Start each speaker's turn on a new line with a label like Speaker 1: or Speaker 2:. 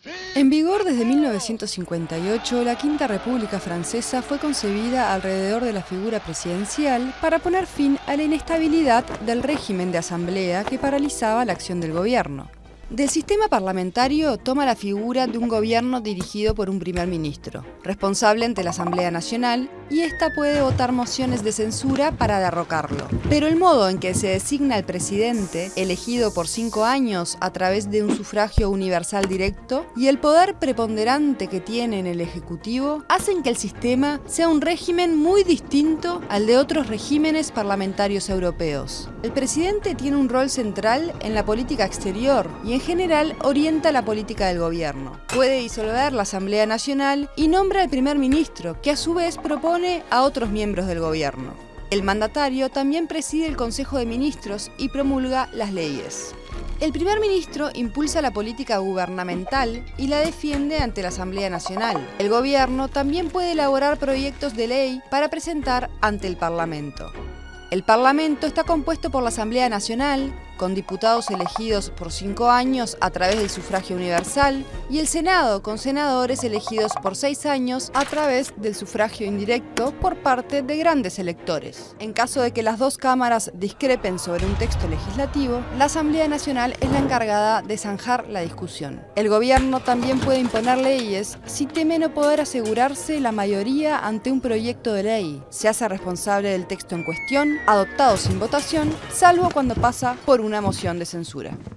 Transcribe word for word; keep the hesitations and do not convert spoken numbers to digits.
Speaker 1: En vigor desde mil novecientos cincuenta y ocho, la Quinta República Francesa fue concebida alrededor de la figura presidencial para poner fin a la inestabilidad del régimen de asamblea que paralizaba la acción del gobierno. Del sistema parlamentario toma la figura de un gobierno dirigido por un primer ministro, responsable ante la Asamblea Nacional, y ésta puede votar mociones de censura para derrocarlo. Pero el modo en que se designa al presidente, elegido por cinco años a través de un sufragio universal directo, y el poder preponderante que tiene en el Ejecutivo, hacen que el sistema sea un régimen muy distinto al de otros regímenes parlamentarios europeos. El presidente tiene un rol central en la política exterior y en general orienta la política del gobierno. Puede disolver la Asamblea Nacional y nombra al primer ministro, que a su vez propone a otros miembros del gobierno. El mandatario también preside el Consejo de Ministros y promulga las leyes. El primer ministro impulsa la política gubernamental y la defiende ante la Asamblea Nacional. El gobierno también puede elaborar proyectos de ley para presentar ante el Parlamento. El Parlamento está compuesto por la Asamblea Nacional, con diputados elegidos por cinco años a través del sufragio universal, y el Senado, con senadores elegidos por seis años a través del sufragio indirecto por parte de grandes electores. En caso de que las dos cámaras discrepen sobre un texto legislativo, la Asamblea Nacional es la encargada de zanjar la discusión. El gobierno también puede imponer leyes si teme no poder asegurarse la mayoría ante un proyecto de ley. Se hace responsable del texto en cuestión, adoptado sin votación, salvo cuando pasa por una moción de censura.